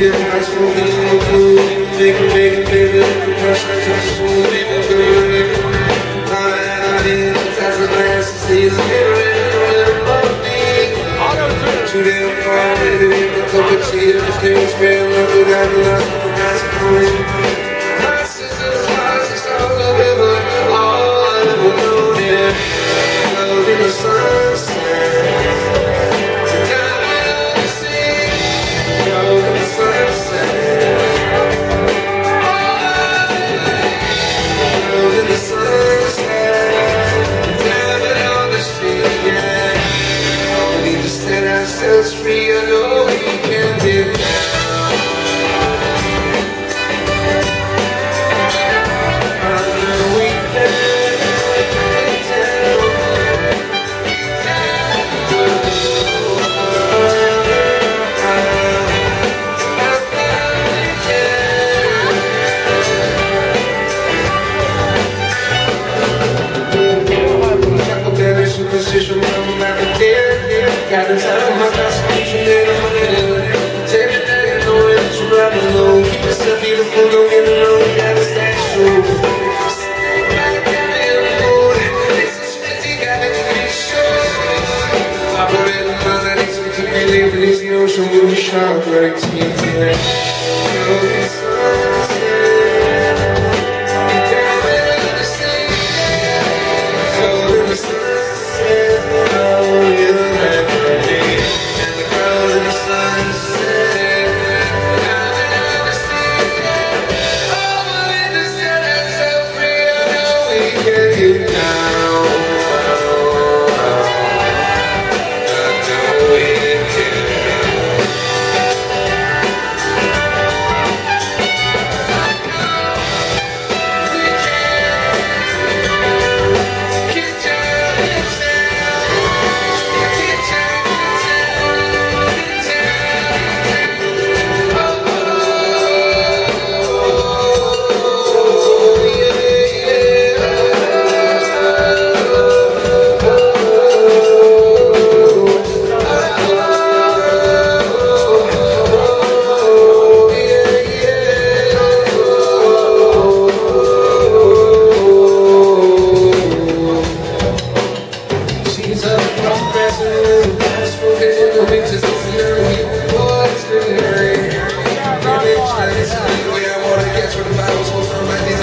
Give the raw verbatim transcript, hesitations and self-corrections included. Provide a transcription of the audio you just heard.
get high, smoking in the blue. Making, making, baby, rush like a soul, baby, girl. Now that I did, that's the last to see is getting above me. Too damn far, baby, in a cup of tea. This thing's spinning up without the last of the last point. My sister's house is all the river, all I ever known, yeah. Love in the sunset. Ourselves free, I know we can do now. I know we can tell. Shackleberry superstition, I'm not a dead. Got the time of my constitution and I'm living. Take it that you know it, you ride alone. Keep yourself beautiful, don't get it wrong, you gotta stay true. Back down in the mood, this is fifty, gotta be sure. Operate the mind, I need some to be living, it's the ocean, we'll be sharp, right to you, yeah. The way I wanna get through the Bible, so from my